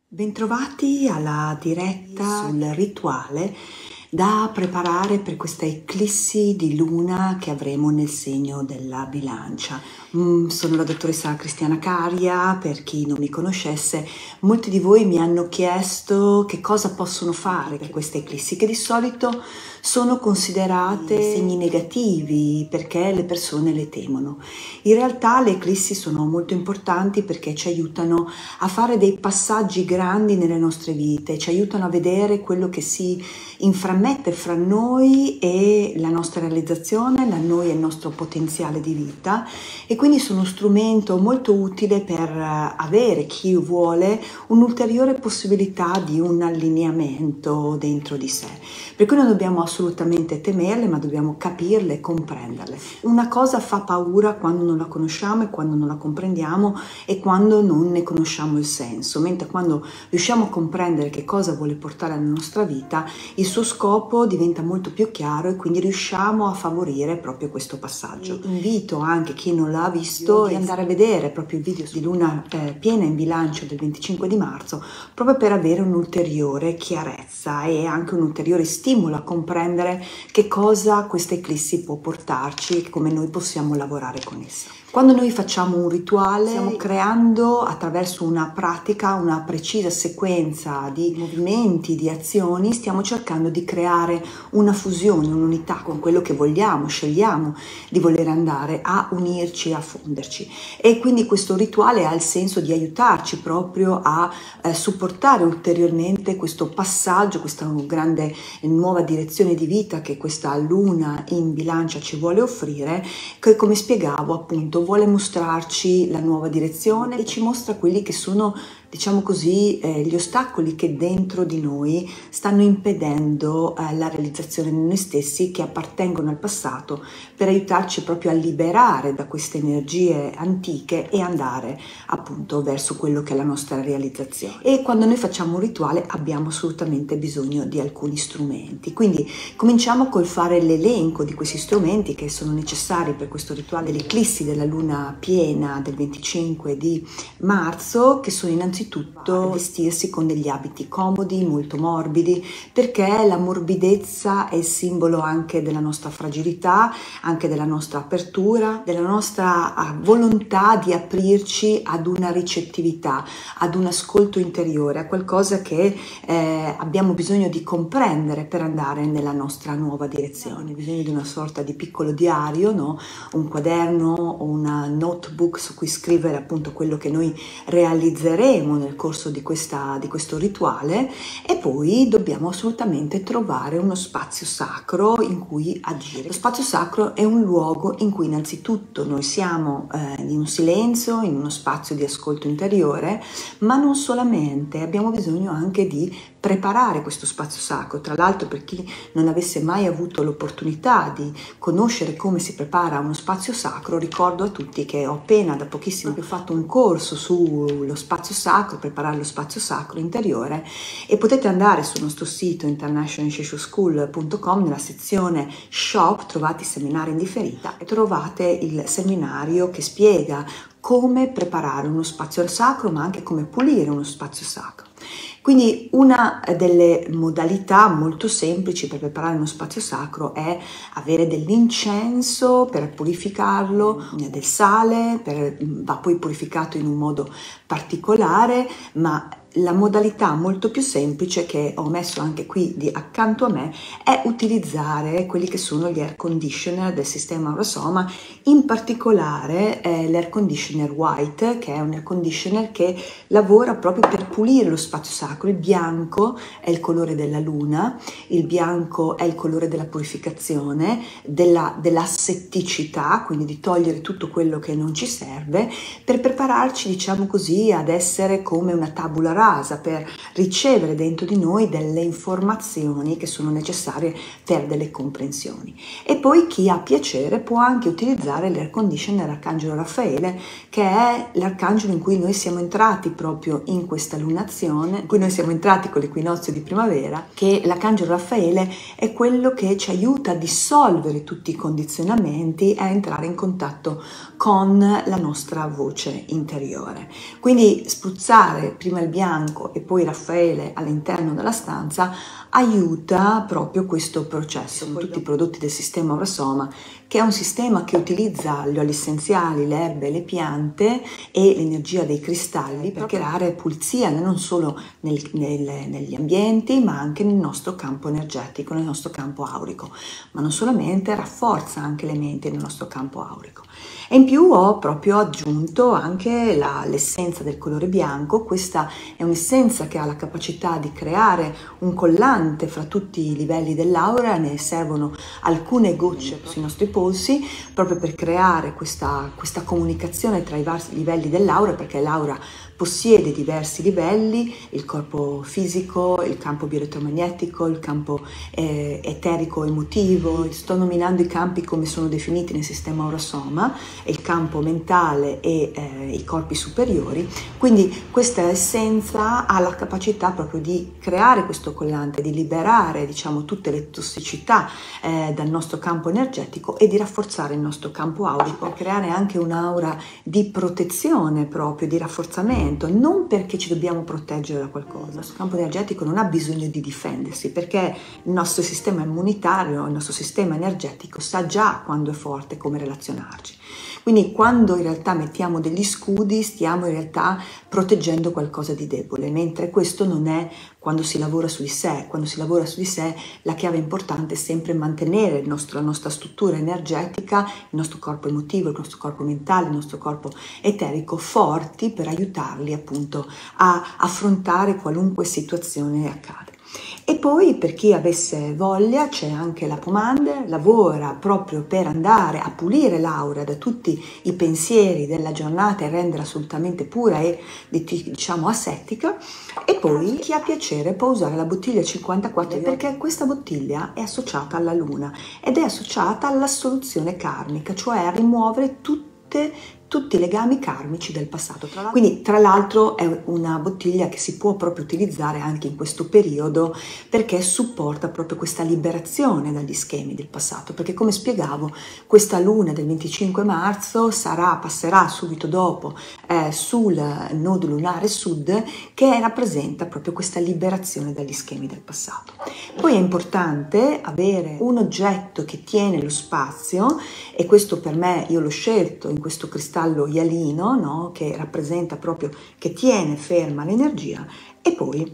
Bentrovati alla diretta sul rituale da preparare per questa eclissi di luna che avremo nel segno della bilancia. Sono la dottoressa Cristiana Caria. Per chi non mi conoscesse, molti di voi mi hanno chiesto che cosa possono fare per queste eclissi, che di solito sono considerate segni negativi perché le persone le temono. In realtà le eclissi sono molto importanti perché ci aiutano a fare dei passaggi grandi nelle nostre vite, ci aiutano a vedere quello che si inframmette fra noi e la nostra realizzazione, noi e il nostro potenziale di vita, e quindi sono uno strumento molto utile per avere, chi vuole, un'ulteriore possibilità di un allineamento dentro di sé. Per cui non dobbiamo assolutamente temerle, ma dobbiamo capirle e comprenderle. Una cosa fa paura quando non la conosciamo e quando non la comprendiamo e quando non ne conosciamo il senso, mentre quando riusciamo a comprendere che cosa vuole portare alla nostra vita, il suo scopo diventa molto più chiaro e quindi riusciamo a favorire proprio questo passaggio. Invito anche chi non l'ha visto di andare a vedere proprio il video di luna piena in bilancio del 25 di marzo, proprio per avere un'ulteriore chiarezza e anche un ulteriore stimolo a comprendere che cosa questa eclissi può portarci e come noi possiamo lavorare con essa. Quando noi facciamo un rituale, stiamo creando attraverso una pratica, una precisa sequenza di movimenti, di azioni, stiamo cercando di creare una fusione, un'unità con quello che vogliamo, scegliamo di voler andare a unirci, a fonderci. E quindi questo rituale ha il senso di aiutarci proprio a supportare ulteriormente questo passaggio, questa grande nuova direzione di vita che questa luna in bilancia ci vuole offrire, che, come spiegavo, appunto vuole mostrarci la nuova direzione e ci mostra quelli che sono, diciamo così, gli ostacoli che dentro di noi stanno impedendo la realizzazione di noi stessi, che appartengono al passato, per aiutarci proprio a liberare da queste energie antiche e andare appunto verso quello che è la nostra realizzazione. E quando noi facciamo un rituale abbiamo assolutamente bisogno di alcuni strumenti, quindi cominciamo col fare l'elenco di questi strumenti che sono necessari per questo rituale dell'eclissi della luna piena del 25 di marzo, che sono innanzitutto vestirsi con degli abiti comodi, molto morbidi, perché la morbidezza è il simbolo anche della nostra fragilità, anche della nostra apertura, della nostra volontà di aprirci ad una ricettività, ad un ascolto interiore, a qualcosa che abbiamo bisogno di comprendere per andare nella nostra nuova direzione. Bisogno di una sorta di piccolo diario, no? Un quaderno o una notebook su cui scrivere appunto quello che noi realizzeremo nel corso di questo rituale, e poi dobbiamo assolutamente trovare uno spazio sacro in cui agire. Lo spazio sacro è un luogo in cui innanzitutto noi siamo in un silenzio, in uno spazio di ascolto interiore, ma non solamente, abbiamo bisogno anche di preparare questo spazio sacro. Tra l'altro, per chi non avesse mai avuto l'opportunità di conoscere come si prepara uno spazio sacro, ricordo a tutti che ho appena da pochissimo fatto un corso sullo spazio sacro, preparare lo spazio sacro interiore, e potete andare sul nostro sito internationalshishoschool.com, nella sezione shop trovate i seminari in differita e trovate il seminario che spiega come preparare uno spazio sacro, ma anche come pulire uno spazio sacro. Quindi una delle modalità molto semplici per preparare uno spazio sacro è avere dell'incenso per purificarlo, del sale, va poi purificato in un modo particolare, ma la modalità molto più semplice, che ho messo anche qui accanto a me, è utilizzare quelli che sono gli air conditioner del sistema Aurosoma, in particolare l'air conditioner white, che è un air conditioner che lavora proprio per pulire lo spazio sacro. Il bianco è il colore della luna, il bianco è il colore della purificazione, dell'assetticità, quindi di togliere tutto quello che non ci serve, per prepararci, diciamo così, ad essere come una tabula rasa, per ricevere dentro di noi delle informazioni che sono necessarie per delle comprensioni. E poi chi ha piacere può anche utilizzare l'air conditioner Arcangelo Raffaele, che è l'arcangelo in cui noi siamo entrati proprio in questa lunazione, in cui noi siamo entrati con l'equinozio di primavera, che l'arcangelo Raffaele è quello che ci aiuta a dissolvere tutti i condizionamenti e a entrare in contatto con la nostra voce interiore. Quindi spruzzare prima il bianco bianco e poi Raffaele all'interno della stanza aiuta proprio questo processo. Sono tutti prodotti del sistema Aurasoma, che è un sistema che utilizza gli oli essenziali, le erbe, le piante e l'energia dei cristalli per creare pulizia non solo negli ambienti, ma anche nel nostro campo energetico, nel nostro campo aurico. Ma non solamente, rafforza anche le menti nel nostro campo aurico. E in più ho proprio aggiunto anche l'essenza del colore bianco. Questa è un'essenza che ha la capacità di creare un collante fra tutti i livelli dell'aura. Ne servono alcune gocce sui nostri polsi proprio per creare questa comunicazione tra i vari livelli dell'aura, perché l'aura possiede diversi livelli: il corpo fisico, il campo bioelettromagnetico, il campo eterico emotivo. Sto nominando i campi come sono definiti nel sistema Aurasoma, il campo mentale e i corpi superiori. Quindi questa essenza ha la capacità proprio di creare questo collante, di liberare, diciamo, tutte le tossicità dal nostro campo energetico e di rafforzare il nostro campo aurico, creare anche un'aura di protezione, proprio di rafforzamento. Non perché ci dobbiamo proteggere da qualcosa. Il nostro campo energetico non ha bisogno di difendersi, perché il nostro sistema immunitario, il nostro sistema energetico sa già quando è forte, come relazionarci. Quindi quando in realtà mettiamo degli scudi stiamo in realtà proteggendo qualcosa di debole, mentre questo non è quando si lavora su di sé. Quando si lavora su di sé la chiave importante è sempre mantenere la nostra struttura energetica, il nostro corpo emotivo, il nostro corpo mentale, il nostro corpo eterico forti per aiutarli appunto a affrontare qualunque situazione accade. E poi, per chi avesse voglia, c'è anche la Pomander, lavora proprio per andare a pulire l'aura da tutti i pensieri della giornata e renderla assolutamente pura e, diciamo, asettica. E poi chi ha piacere può usare la bottiglia 54, perché questa bottiglia è associata alla luna ed è associata all'assoluzione karmica, cioè a rimuovere tutti i legami karmici del passato. Quindi tra l'altro è una bottiglia che si può proprio utilizzare anche in questo periodo, perché supporta proprio questa liberazione dagli schemi del passato, perché come spiegavo questa luna del 25 marzo passerà subito dopo sul nodo lunare sud, che rappresenta proprio questa liberazione dagli schemi del passato. Poi è importante avere un oggetto che tiene lo spazio, e questo per me, io l'ho scelto in questo cristallo ialino, no? Che rappresenta proprio, che tiene ferma l'energia. E poi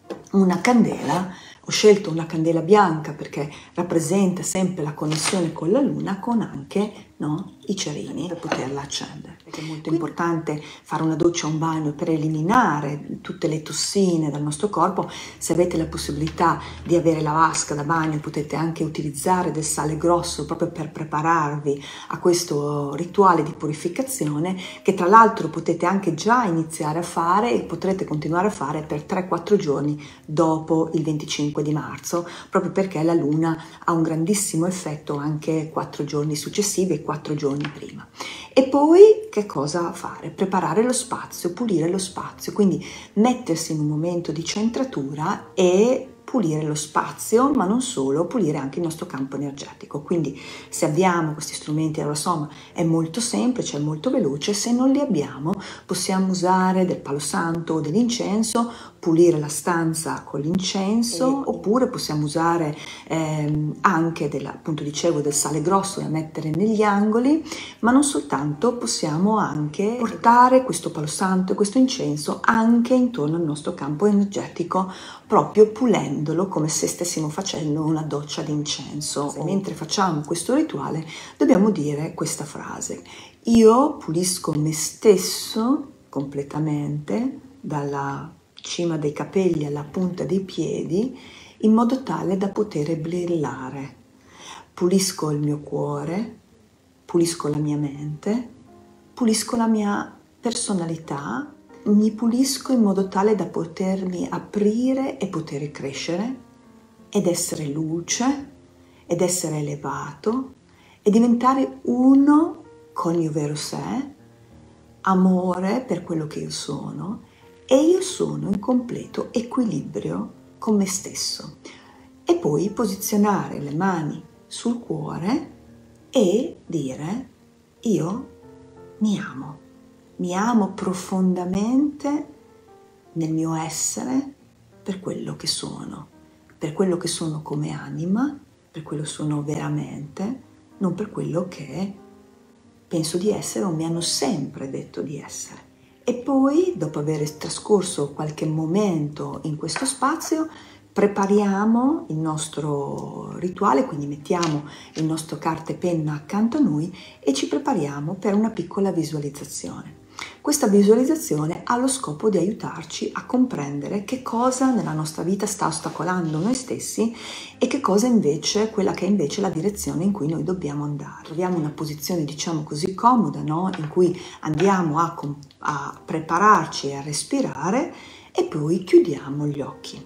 una candela. Ho scelto una candela bianca perché rappresenta sempre la connessione con la luna, con anche, no, i cerini per poterla accendere. Perché è molto importante fare una doccia o un bagno per eliminare tutte le tossine dal nostro corpo. Se avete la possibilità di avere la vasca da bagno, potete anche utilizzare del sale grosso proprio per prepararvi a questo rituale di purificazione, che tra l'altro potete anche già iniziare a fare e potrete continuare a fare per 3-4 giorni dopo il 25 di marzo, proprio perché la luna ha un grandissimo effetto anche 4 giorni successivi e 4 giorni prima. E poi che cosa fare? Preparare lo spazio, pulire lo spazio, quindi mettersi in un momento di centratura e pulire lo spazio, ma non solo, pulire anche il nostro campo energetico. Quindi se abbiamo questi strumenti Aurasoma è molto semplice, è molto veloce. Se non li abbiamo possiamo usare del palo santo o dell'incenso, pulire la stanza con l'incenso, oppure possiamo usare anche appunto dicevo del sale grosso da mettere negli angoli, ma non soltanto, possiamo anche portare questo palo santo e questo incenso anche intorno al nostro campo energetico, proprio pulendolo come se stessimo facendo una doccia d'incenso. Mentre facciamo questo rituale dobbiamo dire questa frase: io pulisco me stesso completamente dalla cima dei capelli alla punta dei piedi, in modo tale da poter brillare. Pulisco il mio cuore, pulisco la mia mente, pulisco la mia personalità, mi pulisco in modo tale da potermi aprire e poter crescere ed essere luce ed essere elevato e diventare uno con il mio vero sé, amore per quello che io sono, e io sono in completo equilibrio con me stesso. E poi posizionare le mani sul cuore e dire: io mi amo profondamente, nel mio essere per quello che sono come anima, per quello sono veramente, non per quello che penso di essere o mi hanno sempre detto di essere. E poi, dopo aver trascorso qualche momento in questo spazio, prepariamo il nostro rituale, quindi mettiamo il nostro carta e penna accanto a noi e ci prepariamo per una piccola visualizzazione. Questa visualizzazione ha lo scopo di aiutarci a comprendere che cosa nella nostra vita sta ostacolando noi stessi e che cosa invece, quella che è invece la direzione in cui noi dobbiamo andare. Troviamo una posizione, diciamo così, comoda, no? In cui andiamo a prepararci e a respirare e poi chiudiamo gli occhi.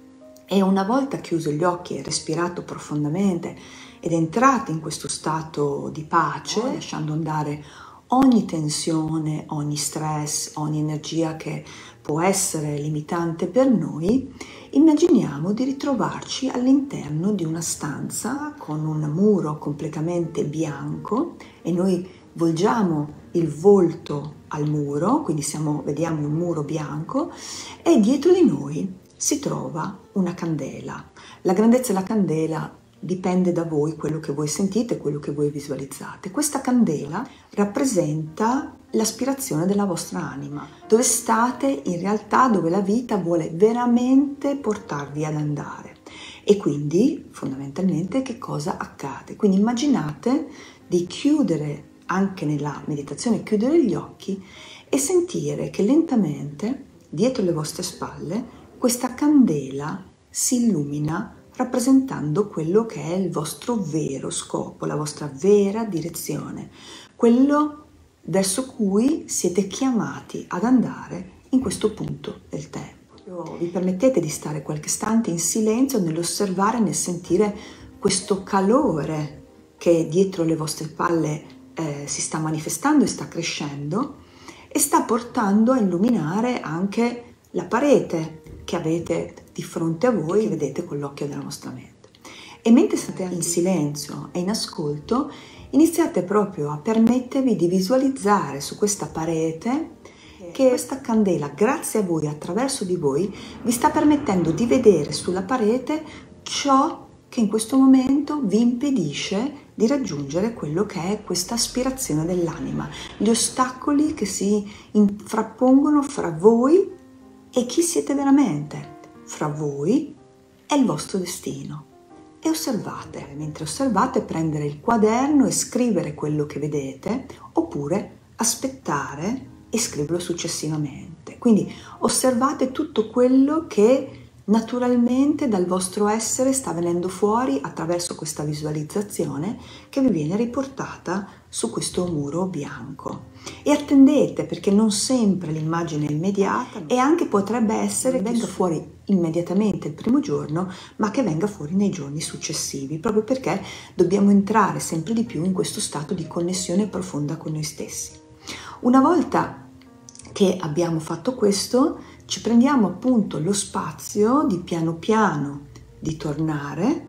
E una volta chiuso gli occhi e respirato profondamente ed entrati in questo stato di pace, lasciando andare ogni tensione, ogni stress, ogni energia che può essere limitante per noi, immaginiamo di ritrovarci all'interno di una stanza con un muro completamente bianco e noi volgiamo il volto al muro, quindi vediamo un muro bianco e dietro di noi si trova una candela. La grandezza della candela dipende da voi, quello che voi sentite, quello che voi visualizzate. Questa candela rappresenta l'aspirazione della vostra anima, dove state in realtà, dove la vita vuole veramente portarvi ad andare. E quindi, fondamentalmente, che cosa accade? Quindi immaginate di chiudere, anche nella meditazione, chiudere gli occhi e sentire che lentamente, dietro le vostre spalle, questa candela si illumina rappresentando quello che è il vostro vero scopo, la vostra vera direzione, quello verso cui siete chiamati ad andare in questo punto del tempo. Vi permettete di stare qualche istante in silenzio nell'osservare, nel sentire questo calore che dietro le vostre spalle si sta manifestando e sta crescendo e sta portando a illuminare anche la parete che avete di fronte a voi, che vedete con l'occhio della vostra mente. E mentre state in silenzio e in ascolto, iniziate proprio a permettervi di visualizzare su questa parete che questa candela, grazie a voi, attraverso di voi, vi sta permettendo di vedere sulla parete ciò che in questo momento vi impedisce di raggiungere quello che è questa aspirazione dell'anima, gli ostacoli che si frappongono fra voi e chi siete veramente, fra voi e il vostro destino. E osservate, mentre osservate, prendere il quaderno e scrivere quello che vedete, oppure aspettare e scriverlo successivamente. Quindi osservate tutto quello che naturalmente dal vostro essere sta venendo fuori attraverso questa visualizzazione che vi viene riportata su questo muro bianco. E attendete, perché non sempre l'immagine è immediata e anche potrebbe essere che venga fuori immediatamente il primo giorno, ma che venga fuori nei giorni successivi, proprio perché dobbiamo entrare sempre di più in questo stato di connessione profonda con noi stessi. Una volta che abbiamo fatto questo, ci prendiamo appunto lo spazio di piano piano di tornare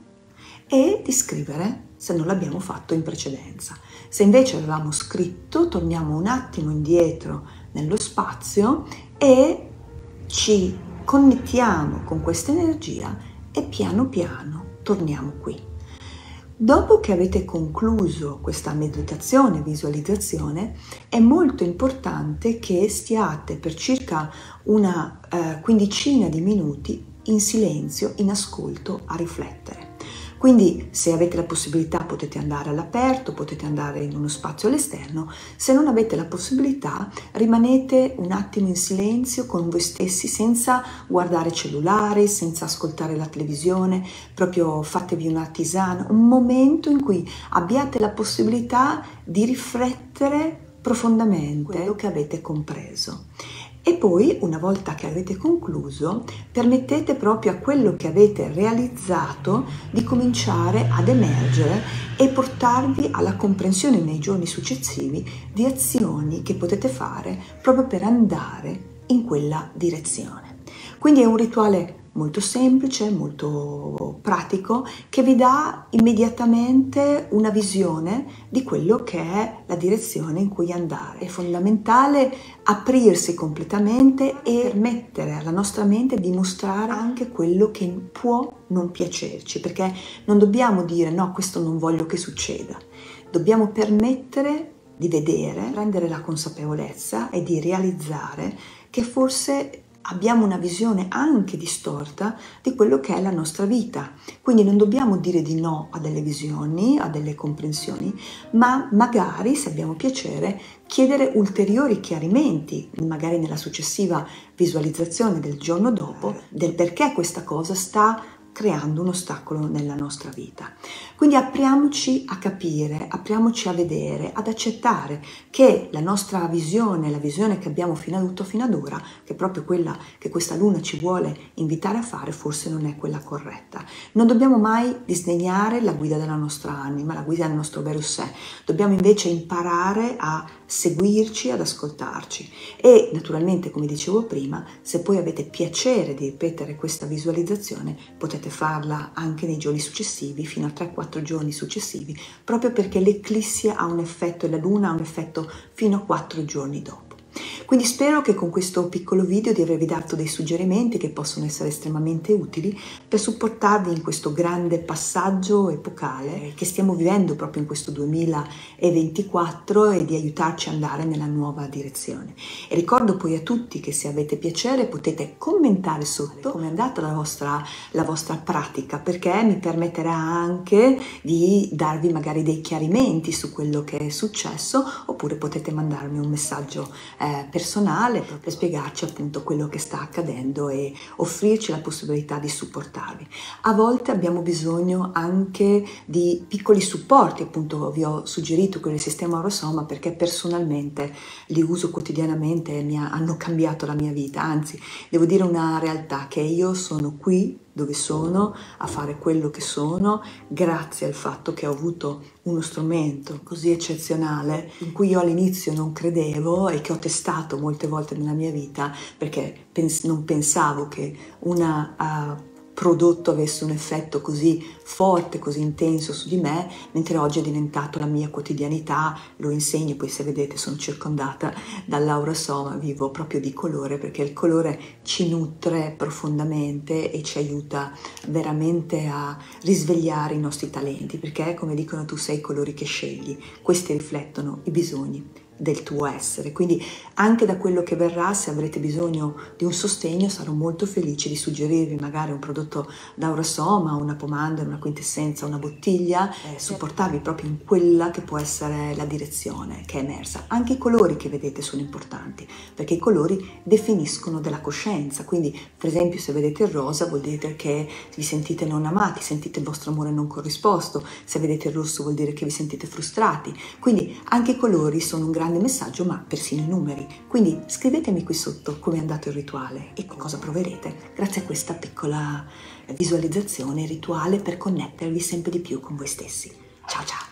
e di scrivere se non l'abbiamo fatto in precedenza. Se invece avevamo scritto, torniamo un attimo indietro nello spazio e ci connettiamo con questa energia e piano piano torniamo qui. Dopo che avete concluso questa meditazione, visualizzazione, è molto importante che stiate per circa una quindicina di minuti in silenzio, in ascolto, a riflettere. Quindi se avete la possibilità potete andare all'aperto, potete andare in uno spazio all'esterno, se non avete la possibilità rimanete un attimo in silenzio con voi stessi senza guardare cellulari, senza ascoltare la televisione, proprio fatevi una tisana, un momento in cui abbiate la possibilità di riflettere profondamente quello che avete compreso. E poi, una volta che avete concluso, permettete proprio a quello che avete realizzato di cominciare ad emergere e portarvi alla comprensione nei giorni successivi di azioni che potete fare proprio per andare in quella direzione. Quindi è un rituale molto semplice, molto pratico, che vi dà immediatamente una visione di quello che è la direzione in cui andare. È fondamentale aprirsi completamente e permettere alla nostra mente di mostrare anche quello che può non piacerci, perché non dobbiamo dire no, questo non voglio che succeda. Dobbiamo permettere di vedere, prendere la consapevolezza e di realizzare che forse abbiamo una visione anche distorta di quello che è la nostra vita. Quindi non dobbiamo dire di no a delle visioni, a delle comprensioni, ma magari, se abbiamo piacere, chiedere ulteriori chiarimenti, magari nella successiva visualizzazione del giorno dopo, del perché questa cosa sta creando un ostacolo nella nostra vita. Quindi apriamoci a capire, apriamoci a vedere, ad accettare che la nostra visione, la visione che abbiamo fino ad ora, che è proprio quella che questa luna ci vuole invitare a fare, forse non è quella corretta. Non dobbiamo mai disdegnare la guida della nostra anima, la guida del nostro vero sé. Dobbiamo invece imparare a seguirci, ad ascoltarci. E naturalmente, come dicevo prima, se poi avete piacere di ripetere questa visualizzazione, potete farla anche nei giorni successivi, fino a 3-4 giorni successivi, proprio perché l'eclissi ha un effetto e la luna ha un effetto fino a 4 giorni dopo. Quindi spero che con questo piccolo video di avervi dato dei suggerimenti che possono essere estremamente utili per supportarvi in questo grande passaggio epocale che stiamo vivendo proprio in questo 2024 e di aiutarci ad andare nella nuova direzione. E ricordo poi a tutti che se avete piacere potete commentare sotto come è andata la vostra pratica, perché mi permetterà anche di darvi magari dei chiarimenti su quello che è successo, oppure potete mandarmi un messaggio personale per spiegarci appunto quello che sta accadendo e offrirci la possibilità di supportarvi. A volte abbiamo bisogno anche di piccoli supporti, appunto vi ho suggerito quelli del sistema Aurosoma perché personalmente li uso quotidianamente e hanno cambiato la mia vita, anzi devo dire una realtà, che io sono qui dove sono, a fare quello che sono, grazie al fatto che ho avuto uno strumento così eccezionale in cui io all'inizio non credevo e che ho testato molte volte nella mia vita, perché non pensavo che un prodotto avesse un effetto così forte, così intenso su di me, mentre oggi è diventato la mia quotidianità, lo insegno, poi se vedete sono circondata dall'Aurosoma, vivo proprio di colore, perché il colore ci nutre profondamente e ci aiuta veramente a risvegliare i nostri talenti, perché come dicono tu sei i colori che scegli, questi riflettono i bisogni del tuo essere. Quindi anche da quello che verrà, se avrete bisogno di un sostegno, sarò molto felice di suggerirvi magari un prodotto da Aurosoma, una pomanda, una quintessenza, una bottiglia, supportarvi proprio in quella che può essere la direzione che è emersa. Anche i colori che vedete sono importanti, perché i colori definiscono della coscienza. Quindi per esempio se vedete il rosa vuol dire che vi sentite non amati, sentite il vostro amore non corrisposto. Se vedete il rosso vuol dire che vi sentite frustrati. Quindi anche i colori sono un grande messaggio, ma persino i numeri. Quindi scrivetemi qui sotto come è andato il rituale e cosa proverete grazie a questa piccola visualizzazione rituale per connettervi sempre di più con voi stessi. Ciao ciao!